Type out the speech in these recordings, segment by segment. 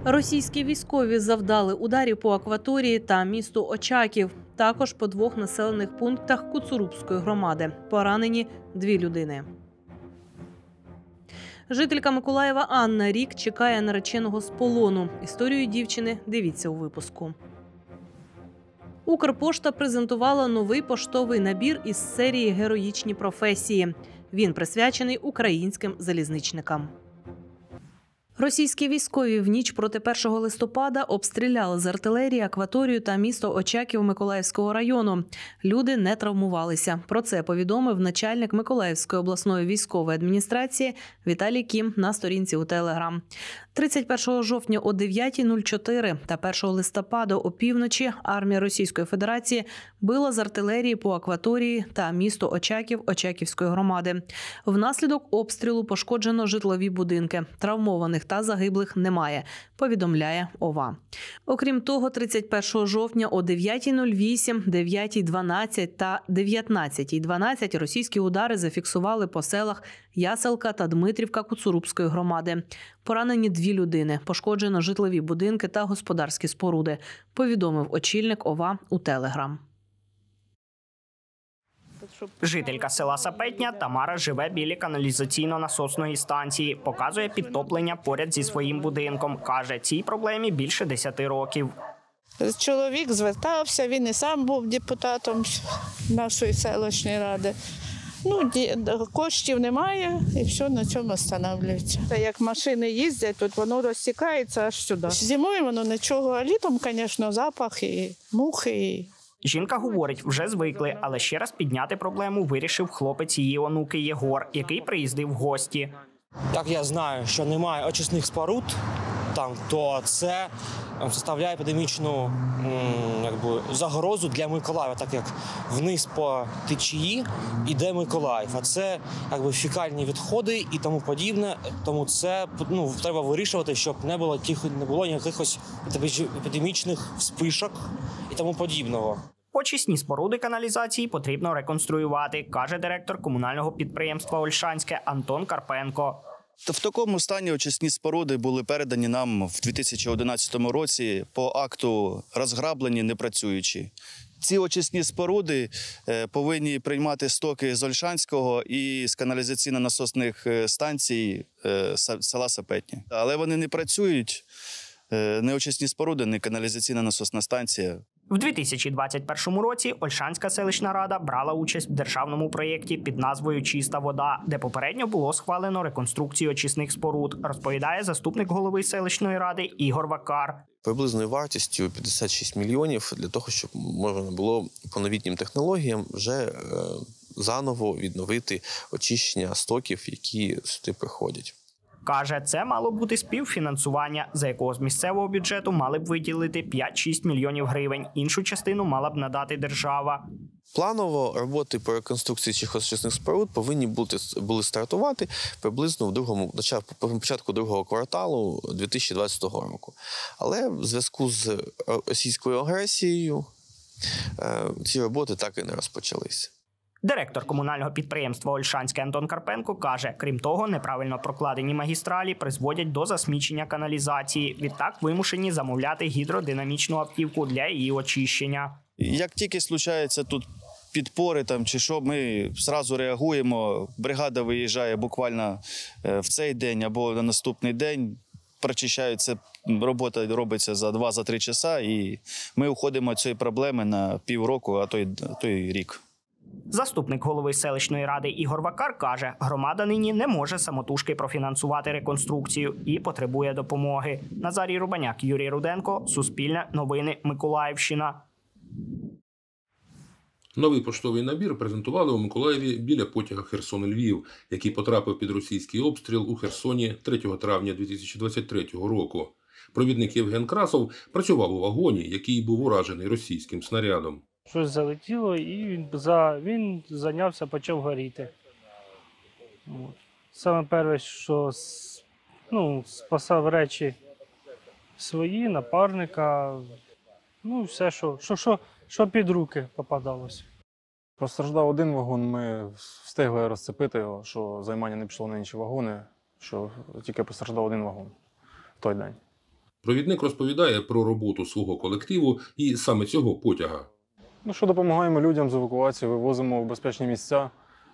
Російські військові завдали ударів по акваторії та місту Очаків. Також по 2 населених пунктах Куцурубської громади. Поранені 2 людини. Жителька Миколаєва Анна рік чекає нареченого з полону. Історію дівчини дивіться у випуску. Укрпошта презентувала новий поштовий набір із серії «Героїчні професії». Він присвячений українським залізничникам. Російські військові в ніч проти 1 листопада обстріляли з артилерії акваторію та місто Очаків Миколаївського району. Люди не травмувалися. Про це повідомив начальник Миколаївської обласної військової адміністрації Віталій Кім на сторінці у Телеграм. 31 жовтня о 9:04 та 1 листопада опівночі армія Російської Федерації била з артилерії по акваторії та місто Очаків Очаківської громади. Внаслідок обстрілу пошкоджено житлові будинки. Травмованих та загиблих немає, повідомляє ОВА. Окрім того, 31 жовтня о 9:08, 9:12 та 19:12 російські удари зафіксували по селах Яселка та Дмитрівка Куцурубської громади. Поранені 2 людини, пошкоджено житлові будинки та господарські споруди, повідомив очільник ОВА у Телеграм. Жителька села Сапетня Тамара живе біля каналізаційно-насосної станції. Показує підтоплення поряд зі своїм будинком. Каже, цій проблемі більше 10 років. Чоловік звертався, він і сам був депутатом нашої селищної ради. Коштів немає і все на цьому встановлюється. Як машини їздять, тут воно розтікається аж сюди. Зимою воно нічого, а літом, звісно, запах і мухи. Жінка говорить, вже звикли, але ще раз підняти проблему вирішив хлопець її онуки Єгор, який приїздив в гості. Так я знаю, що немає очисних споруд там, то це составляє епідемічну загрозу для Миколаєва, так як вниз по течії йде Миколаїв. А це фекальні відходи і тому подібне. Тому це треба вирішувати, щоб не було якихось епідемічних вспишок і тому подібного. Очисні споруди каналізації потрібно реконструювати, каже директор комунального підприємства «Ольшанське» Антон Карпенко. В такому стані очисні споруди були передані нам в 2011 році по акту розграблені, непрацюючі. Ці очисні споруди повинні приймати стоки з Ольшанського і з каналізаційно-насосних станцій села Сапетня. Але вони не працюють, не очисні споруди, не каналізаційно-насосна станція. В 2021 році Ольшанська селищна рада брала участь в державному проєкті під назвою «Чиста вода», де попередньо було схвалено реконструкцію очисних споруд, розповідає заступник голови селищної ради Ігор Вакар. Приблизною вартістю 56 мільйонів для того, щоб можна було по новітнім технологіям вже заново відновити очищення стоків, які сюди приходять. Каже, це мало бути співфінансування, за якого з місцевого бюджету мали б виділити 5-6 мільйонів гривень. Іншу частину мала б надати держава. Планово роботи по реконструкції цих очисних споруд повинні були стартувати приблизно на початку другого кварталу 2020 року. Але в зв'язку з російською агресією ці роботи так і не розпочалися. Директор комунального підприємства «Ольшанське» Антон Карпенко каже, крім того, неправильно прокладені магістралі призводять до засмічення каналізації. Відтак вимушені замовляти гідродинамічну автівку для її очищення. Як тільки случаються тут підпори чи що, ми одразу реагуємо. Бригада виїжджає буквально в цей день або на наступний день. Прочищаються, робота робиться за 2-3 часа, і ми уходимо від цієї проблеми на півроку, а то й рік. Заступник голови селищної ради Ігор Вакар каже, громада нині не може самотужки профінансувати реконструкцію і потребує допомоги. Назарій Рубаняк, Юрій Руденко, Суспільне новини, Миколаївщина. Новий поштовий набір презентували у Миколаєві біля потяга Херсон-Львів, який потрапив під російський обстріл у Херсоні 3 травня 2023 року. Провідник Євген Красов працював у вагоні, який був уражений російським снарядом. Щось залетіло, і він зайнявся, почав горіти. Саме перше, що спасав речі свої, напарника, все, що під руки попадалося. Постраждав один вагон, ми встигли розцепити його, що займання не пішло на інші вагони, що тільки постраждав один вагон в той день. Провідник розповідає про роботу свого колективу і саме цього потяга. Ну, що допомагаємо людям з евакуацією, вивозимо в безпечні місця.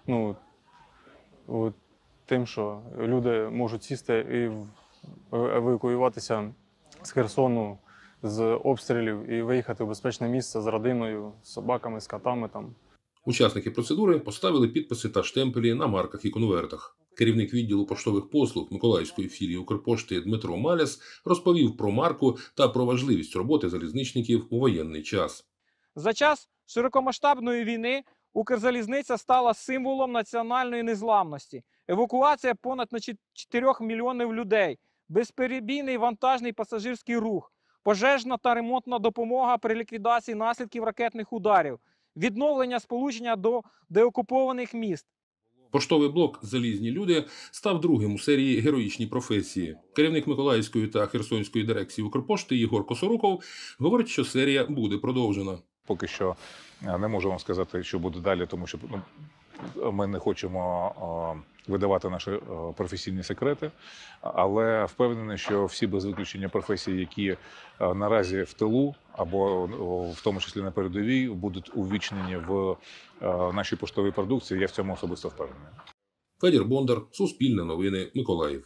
Тим, що люди можуть сісти і евакуюватися з Херсону, з обстрілів і виїхати в безпечне місце з родиною, з собаками, з котами там. Учасники процедури поставили підписи та штемпелі на марках і конвертах. Керівник відділу поштових послуг Миколаївської філії Укрпошти Дмитро Маляс розповів про марку та про важливість роботи залізничників у воєнний час. За час широкомасштабної війни Укрзалізниця стала символом національної незламності. Евакуація понад 4 мільйонів людей, безперебійний вантажний пасажирський рух, пожежна та ремонтна допомога при ліквідації наслідків ракетних ударів, відновлення сполучення до деокупованих міст. Поштовий блок «Залізні люди» став другим у серії «Героїчні професії». Керівник Миколаївської та Херсонської дирекції Укрпошти Єгор Косоруков говорить, що серія буде продовжена. Поки що не можу вам сказати, що буде далі, тому що ми не хочемо видавати наші професійні секрети, але впевнений, що всі без виключення професії, які наразі в тилу або в тому числі на передовій, будуть увічнені в нашій поштовій продукції, я в цьому особисто впевнений. Федір Бондар, Суспільне новини, Миколаїв.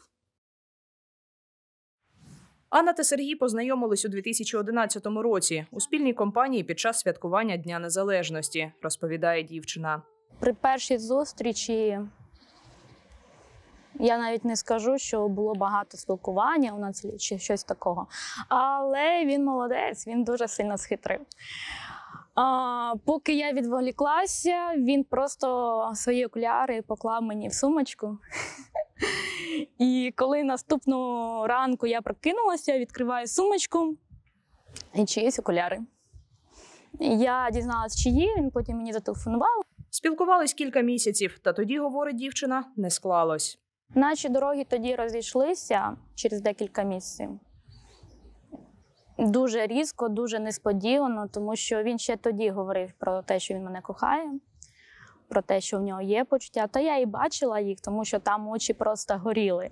Анна та Сергій познайомились у 2011 році у спільній компанії під час святкування Дня Незалежності, розповідає дівчина. При першій зустрічі я навіть не скажу, що було багато спілкування у нас чи щось такого. Але він молодець, він дуже сильно схитрив. Поки я відволіклася, він просто свої окуляри поклав мені в сумочку. І коли наступного ранку я прокинулася, відкриваю сумочку і чиїсь окуляри. Я дізналась, чиї, він потім мені зателефонував. Спілкувались кілька місяців, та тоді, говорить дівчина, не склалось. Наші дороги тоді розійшлися через декілька місяців. Дуже різко, дуже несподівано, тому що він ще тоді говорив про те, що він мене кохає, про те, що в нього є почуття. Та я і бачила їх, тому що там очі просто горіли.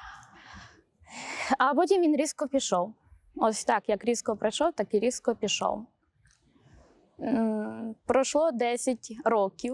А потім він різко пішов. Ось так, як різко прийшов, так і різко пішов. Пройшло 10 років.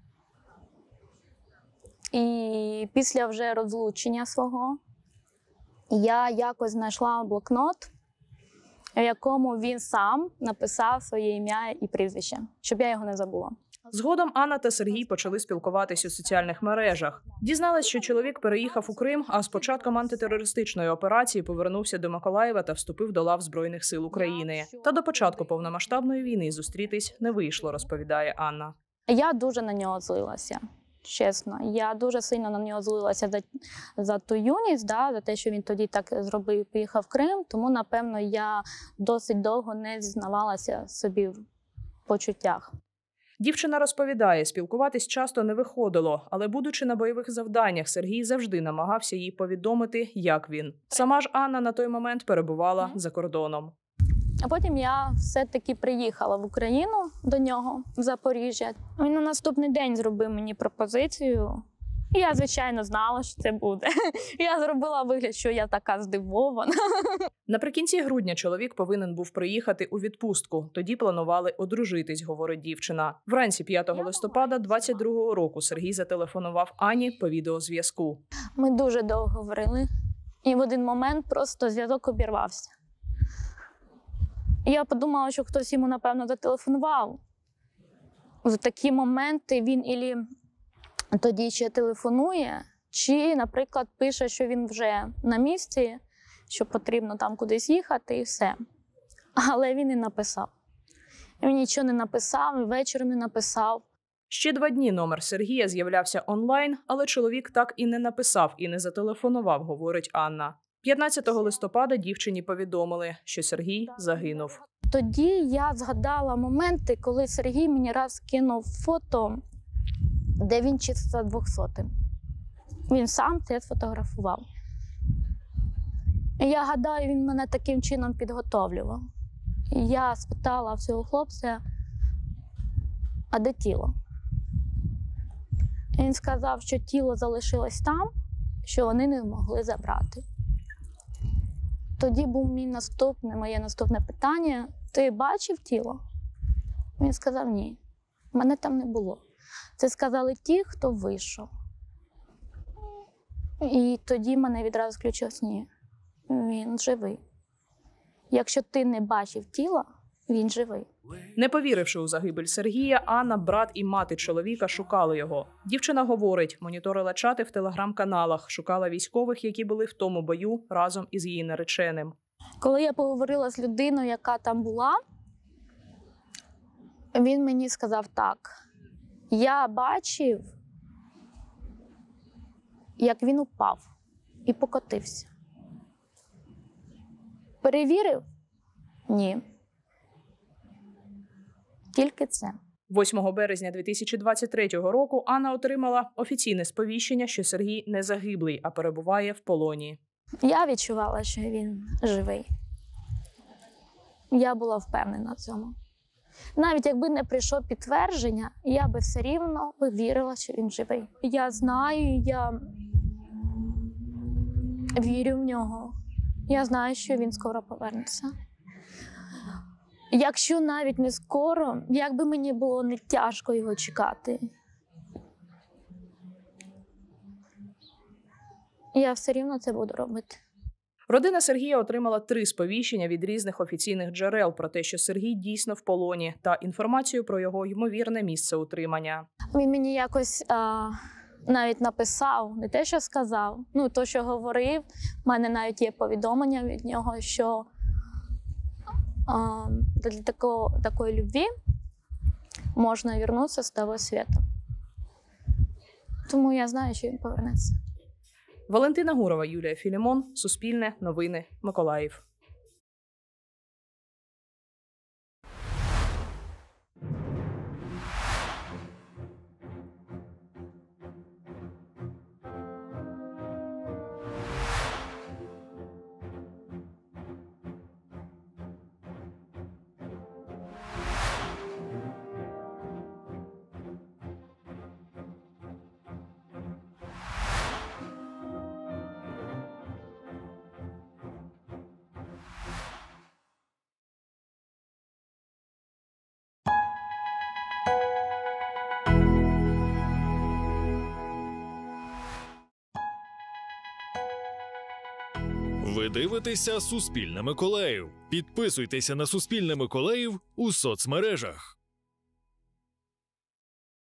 І після вже розлучення свого я якось знайшла блокнот, в якому він сам написав своє ім'я і прізвище, щоб я його не забула. Згодом Анна та Сергій почали спілкуватись у соціальних мережах. Дізнались, що чоловік переїхав у Крим, а з початком антитерористичної операції повернувся до Миколаєва та вступив до лав Збройних сил України. Та до початку повномасштабної війни зустрітись не вийшло, розповідає Анна. Я дуже на нього злилася, чесно. Я дуже сильно на нього злилася за ту юність, за те, що він тоді так зробив, поїхав в Крим. Тому, напевно, я досить довго не зізнавалася собі в почуттях. Дівчина розповідає, спілкуватись часто не виходило, але будучи на бойових завданнях, Сергій завжди намагався їй повідомити, як він. Сама ж Анна на той момент перебувала за кордоном. А потім я все-таки приїхала в Україну до нього, в Запоріжжя. Він на наступний день зробив мені пропозицію. І я, звичайно, знала, що це буде. Я зробила вигляд, що я така здивована. Наприкінці грудня чоловік повинен був приїхати у відпустку. Тоді планували одружитись, говорить дівчина. Вранці 5 листопада 22-го року Сергій зателефонував Ані по відеозв'язку. Ми дуже довго говорили. І в один момент просто зв'язок обірвався. І я подумала, що хтось йому, напевно, зателефонував. В такі моменти він ілі тоді ще телефонує, чи, наприклад, пише, що він вже на місці, що потрібно там кудись їхати і все. Але він не написав. Він нічого не написав, і ввечері не написав. Ще 2 дні номер Сергія з'являвся онлайн, але чоловік так і не написав і не зателефонував, говорить Анна. 15 листопада дівчині повідомили, що Сергій загинув. Тоді я згадала моменти, коли Сергій мені раз кинув фото, де він чисто 200-м. Він сам це сфотографував. І я гадаю, він мене таким чином підготовлював. І я спитала в цього хлопця, а де тіло? І він сказав, що тіло залишилось там, що вони не могли забрати. тоді був моє наступне питання: ти бачив тіло? Він сказав: ні, мене там не було. Це сказали ті, хто вийшов. І тоді мене відразу включилось: ні, він живий. Якщо ти не бачив тіла, він живий. Не повіривши у загибель Сергія, Анна, брат і мати чоловіка шукали його. Дівчина говорить, моніторила чати в телеграм-каналах, шукала військових, які були в тому бою разом із її нареченим. Коли я поговорила з людиною, яка там була, він мені сказав так: я бачив, як він упав і покотився. Перевірив? Ні. Тільки це. 8 березня 2023 року Анна отримала офіційне сповіщення, що Сергій не загиблий, а перебуває в полоні. Я відчувала, що він живий. Я була впевнена в цьому. Навіть якби не прийшло підтвердження, я би все рівно вірила, що він живий. Я знаю, я вірю в нього. Я знаю, що він скоро повернеться. Якщо навіть не скоро, як би мені було не тяжко його чекати, я все рівно це буду робити. Родина Сергія отримала 3 сповіщення від різних офіційних джерел про те, що Сергій дійсно в полоні, та інформацію про його ймовірне місце утримання. Він мені якось навіть написав, не те, що сказав, то, що говорив. У мене навіть є повідомлення від нього, що для такої любві можна повернутися з того світу. Тому я знаю, що він повернеться. Валентина Гурова, Юлія Філімон, Суспільне, Новини, Миколаїв. Ви дивитеся «Суспільне Миколаїв». Підписуйтеся на «Суспільне Миколаїв» у соцмережах.